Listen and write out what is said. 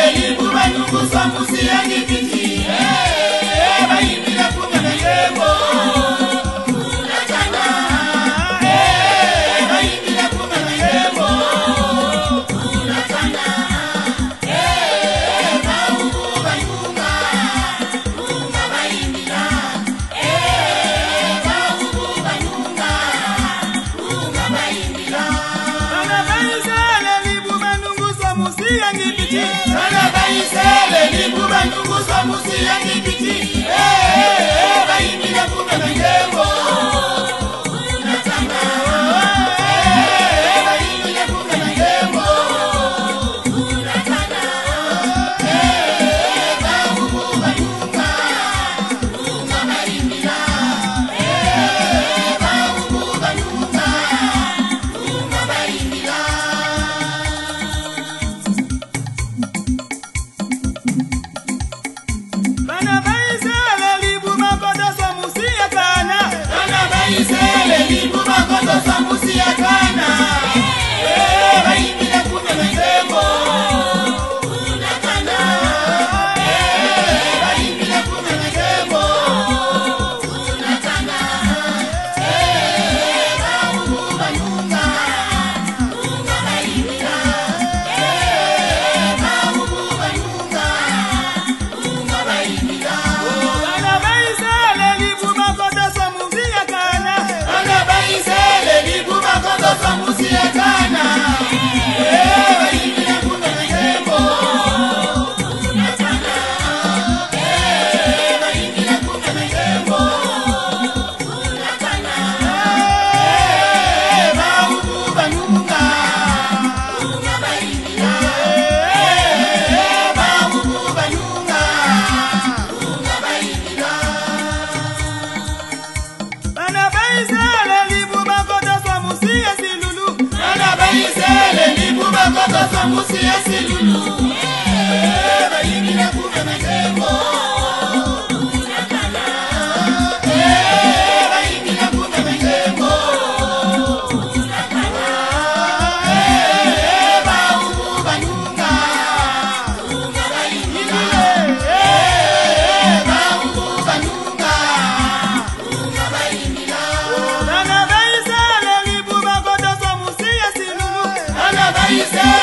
libuba nungu samusi yangipiti bayimbila kumana yebo unatana bayimbila kumana yebo unatana baububa nunga nunga bayimbila baububa nunga nunga bayimbila ana bayisele libuba nungu samusi yangipiti ana bayisele libuba nungu samusi yangipiti bayimbila kumana yebo unatana bayimbila kumana yebo unatana baububa nunga nunga bayimbila baububa nunga nunga bayimbila bana bayisele libuba kodo samusi yakana bana bayisele libuba kodo samusi yakana bayimbila kumana yebo unatana bayimbila kumana yebo unatana baububa nunga nunga bayimbila baububa nunga nunga bayimbila bana bayisele libuba kodo samusi yakana bana bayisele libuba kodo samusi yakana bayimbila kumana yebo unatana bayimbila kumana yebo unatana baububa nunga nunga bayimbila baububa nunga nunga bayimbila bana bayisele libuba kodo samusi yasilulu bana bayisele libuba kodo samusi yasilulu bayimbila kumana yebo unatana bayimbila kumana yebo unatana baububa nunga nunga bayimbila baububa nunga nunga bayimbila bana bayisele libuba kodo samusi yasilulu bana bayisele